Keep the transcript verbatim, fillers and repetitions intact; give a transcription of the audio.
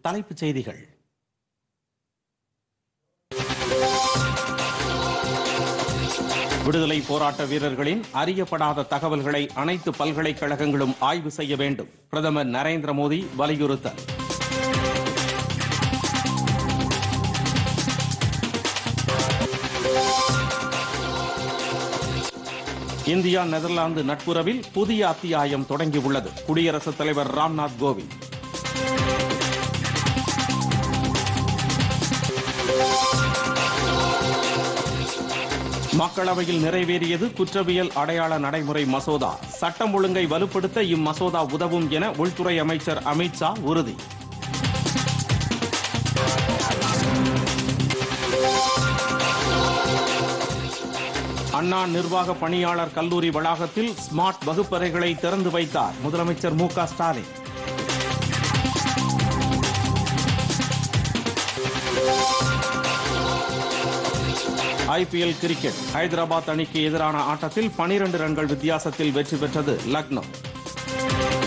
தலைப்புச் செய்திகள். விடுதலை போராட்ட வீரர்களின் அறியப்படாத தகவல்களை அனைத்து பல்கலைக்கழகங்களும் ஆய்வு செய்ய வேண்டும். பிரதமர் நரேந்திர மோடி வலியுறுத்தல். இந்தியா நெதர்லாந்து நட்புறவில் புதிய அத்தியாயம் தொடங்கியுள்ளது. குடியரசுத் தலைவர் ராம்நாத் கோவிந்த். மக்களவையில் நிறைவேறியது குற்றவியல் அடையாள நடைமுறை மசோதா. சட்டம் ஒழுங்கை வலுப்படுத்த இம்மசோதா உதவும் என உள்துறை அமைச்சர் அமித்ஷா உறுதி. அண்ணா நிர்வாக பணியாளர் கல்லூரி வளாகத்தில் ஸ்மார்ட் வகுப்பறைகளை திறந்து வைத்தார் முதலமைச்சர் Mu Ka Stalin. I P L cricket Hyderabad அணிக்கு எதிரான ஆட்டத்தில் பனிரண்டு ரன்கள் வித்தியாசத்தில் வெற்றி பெற்றது லக்னோ.